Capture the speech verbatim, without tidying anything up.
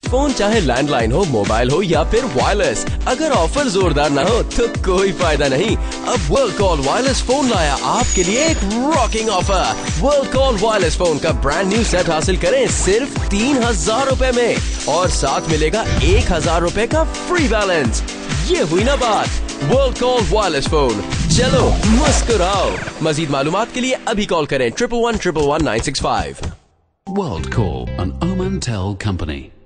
Phone चाहे landline हो, mobile हो या फिर वायरलेस, अगर ऑफर जोरदार ना हो तो कोई फायदा नहीं। अब वर्ल्ड कॉल वायरलेस फोन लाया आपके लिए एक rocking offer. World Call wireless phone का ब्रांड न्यू सेट हासिल करें सिर्फ तीन हजार रूपए में और साथ मिलेगा एक हजार रूपए का फ्री बैलेंस। ये हुई ना बात। वर्ल्ड कॉल वायरलेस फोन, चलो मुस्कुराओ। मजीद मालूमात के लिए अभी कॉल करें triple one triple one nine six five. World Call, an Omantel company.